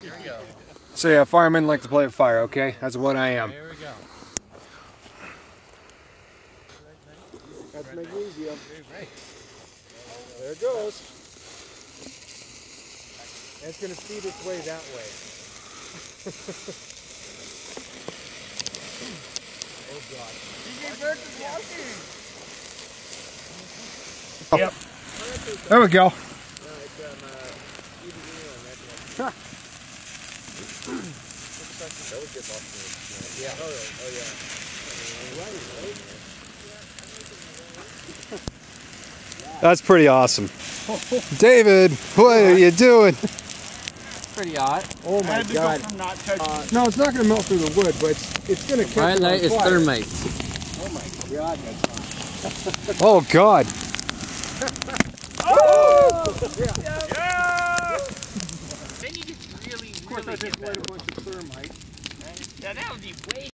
Here we go. So yeah, firemen like to play with fire, okay? That's what I am. Here we go. That's magnesium. Right. There it goes. And it's going to feed its way that way. Oh God. DJ Burke is walking. Yep. There we go. Yeah. Oh yeah. That's pretty awesome. David, what are you doing? Pretty hot. Oh my God. No, it's not going to melt through the wood, but it's going to catch Right, it on light is fire. thermite. Oh my God, that's hot. Oh God. Oh! Yeah! Then you just really, Of course, I just light a bunch of thermite. Yeah, that would be way